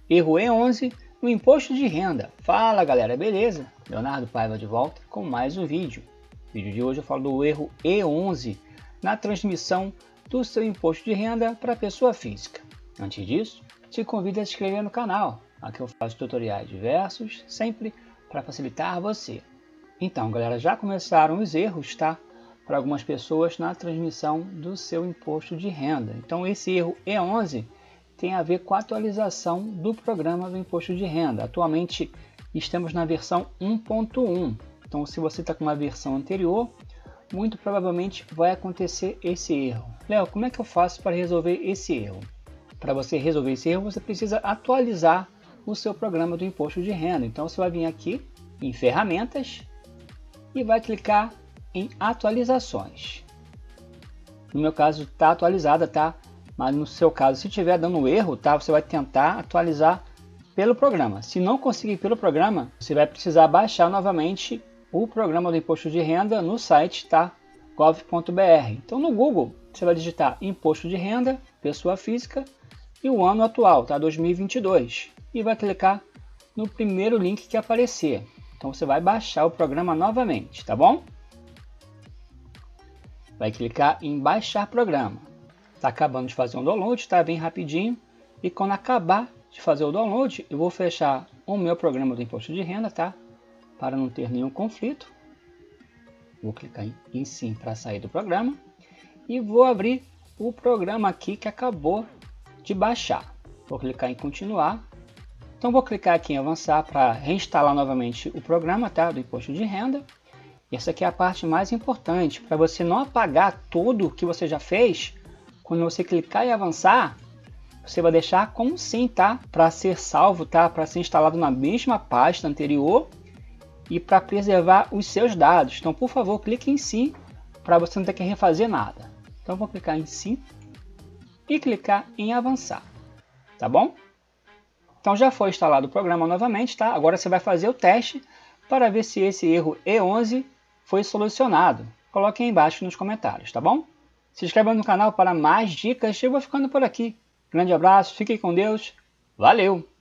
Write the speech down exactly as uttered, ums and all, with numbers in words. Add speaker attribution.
Speaker 1: erro E onze no imposto de renda. Fala galera, beleza? Leonardo Paiva de volta com mais um vídeo. No vídeo de hoje eu falo do erro E onze na transmissão do seu imposto de renda para pessoa física. Antes disso, te convido a se inscrever no canal. Aqui eu faço tutoriais diversos, sempre para facilitar você. Então galera, já começaram os erros, tá? Para algumas pessoas na transmissão do seu imposto de renda. Então esse erro E onze tem a ver com a atualização do programa do imposto de renda. Atualmente estamos na versão um ponto um. Então se você está com uma versão anterior, muito provavelmente vai acontecer esse erro. Léo, como é que eu faço para resolver esse erro? Para você resolver esse erro, você precisa atualizar o seu programa do imposto de renda. Então você vai vir aqui em ferramentas e vai clicar em atualizações. No meu caso está atualizada, tá? Mas no seu caso, se estiver dando erro, tá? Você vai tentar atualizar pelo programa. Se não conseguir pelo programa, você vai precisar baixar novamente o programa do imposto de renda no site, tá? gov ponto br. Então no Google você vai digitar imposto de renda, pessoa física e o ano atual, tá? dois mil e vinte e dois. E vai clicar no primeiro link que aparecer. Então você vai baixar o programa novamente, tá bom? Vai clicar em baixar programa. Está acabando de fazer um download, tá bem rapidinho. E quando acabar de fazer o download, eu vou fechar o meu programa do imposto de renda, tá? Para não ter nenhum conflito. Vou clicar em, em sim para sair do programa. E vou abrir o programa aqui que acabou de baixar. Vou clicar em continuar. Então vou clicar aqui em avançar para reinstalar novamente o programa, tá? Do imposto de renda. E essa aqui é a parte mais importante, para você não apagar tudo que você já fez. Quando você clicar em avançar, você vai deixar como sim, tá? Para ser salvo, tá? Para ser instalado na mesma pasta anterior e para preservar os seus dados. Então, por favor, clique em sim para você não ter que refazer nada. Então, vou clicar em sim e clicar em avançar, tá bom? Então, já foi instalado o programa novamente, tá? Agora você vai fazer o teste para ver se esse erro E onze foi solucionado. Coloque aí embaixo nos comentários, tá bom? Se inscreva no canal para mais dicas. Eu vou ficando por aqui. Grande abraço, fiquem com Deus. Valeu!